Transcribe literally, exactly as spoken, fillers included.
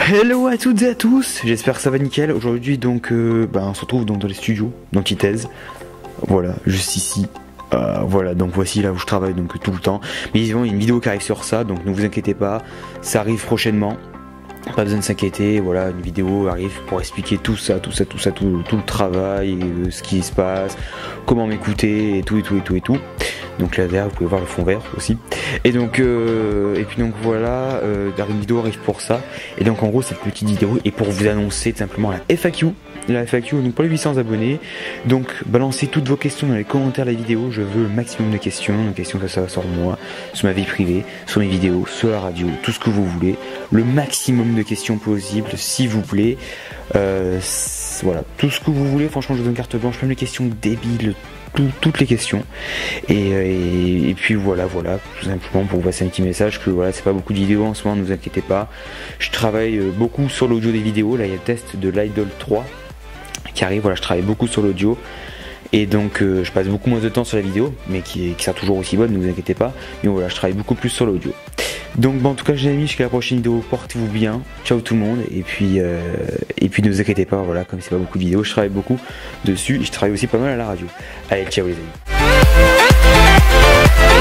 Hello à toutes et à tous, j'espère que ça va nickel. Aujourd'hui donc euh, bah, on se retrouve donc dans les studios d'Antithèse. Voilà, juste ici. Euh, voilà, donc voici là où je travaille donc tout le temps. Mais ils ont une vidéo qui arrive sur ça, donc ne vous inquiétez pas, ça arrive prochainement. Pas besoin de s'inquiéter, voilà, une vidéo arrive pour expliquer tout ça, tout ça, tout ça, tout, tout le travail, euh, ce qui se passe, comment m'écouter et tout et tout et tout et tout. Donc là derrière vous pouvez voir le fond vert aussi. Et donc euh, et puis donc voilà, euh, une vidéo arrive pour ça. Et donc en gros cette petite vidéo est pour vous annoncer tout simplement la F A Q. La F A Q donc pour les huit cents abonnés. Donc balancez toutes vos questions dans les commentaires de la vidéo. Je veux le maximum de questions, des questions que ça va sur moi, sur ma vie privée, sur mes vidéos, sur la radio, tout ce que vous voulez. Le maximum de questions possibles s'il vous plaît. Euh, voilà, tout ce que vous voulez, franchement je vous donne carte blanche, même les questions débiles, tout, toutes les questions. Et, et, et puis voilà, voilà, tout simplement pour vous passer un petit message que voilà, c'est pas beaucoup de vidéos en ce moment, ne vous inquiétez pas. Je travaille beaucoup sur l'audio des vidéos, là il y a le test de l'Idol trois qui arrive, voilà, je travaille beaucoup sur l'audio. Et donc euh, je passe beaucoup moins de temps sur la vidéo, mais qui, qui sera toujours aussi bonne, ne vous inquiétez pas. Mais voilà, je travaille beaucoup plus sur l'audio. Donc bon, en tout cas les amis, jusqu'à la prochaine vidéo, portez-vous bien, ciao tout le monde, et puis euh, et puis ne vous inquiétez pas, voilà, comme c'est pas beaucoup de vidéos, je travaille beaucoup dessus, et je travaille aussi pas mal à la radio. Allez, ciao les amis.